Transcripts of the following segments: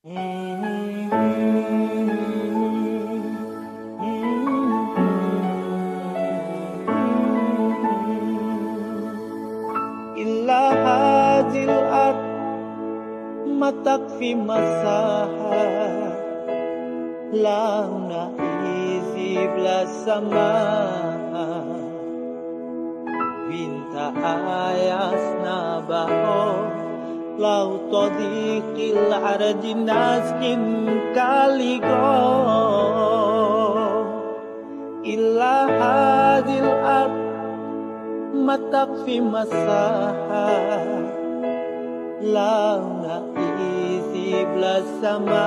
إلا هذه الأرض ما تكفي مساحة لا نعيش بلا سماء Binta ayasna baho lau todiqil ardi naskin kaligo illa hadil ard matakfi masaha lau naisi belasama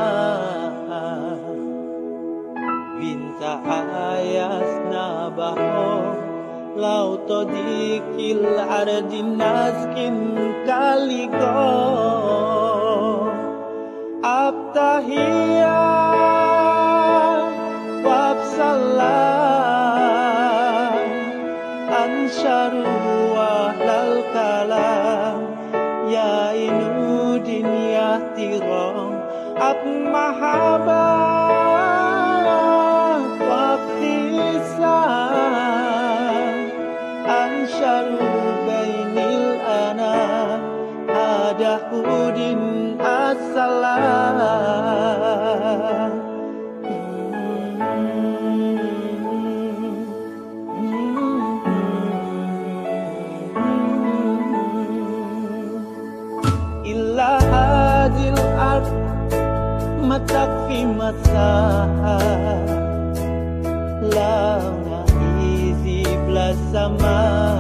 Binta ayasna baho lau todiqil ardi naskin kaligo abtahiyya wabsalam ansharu wahlal kalam ya inudin ya tiram ab mahabah wabtisam Ansharu bainil anam ada hudin assalam Illa hadil ard matakfi masaha la belasama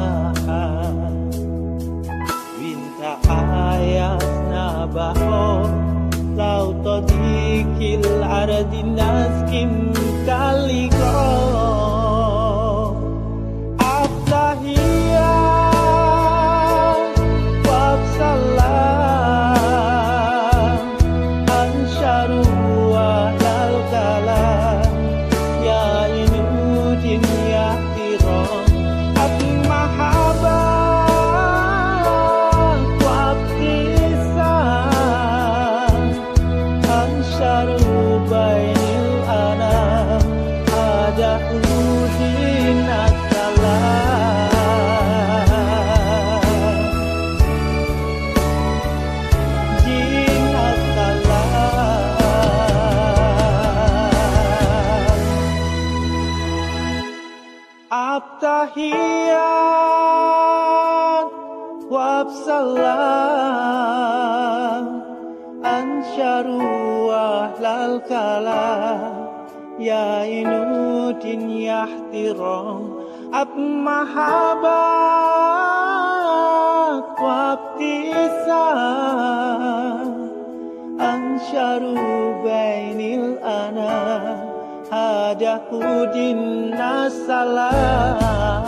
Binta ayasna baho lau todiqil ardi naskin kaligo abtahiyya wabsalam ansharu wahlal kalam ya inudin ya tiram mahabah wabtisam ansharu bainil anam ada udin assalam Deen assalam Abtahiyat wabsalam ansharu wahlal kalam ya inudin yahtiram ab mahabah wabtisam ansharu bainil anam ada hudin assalam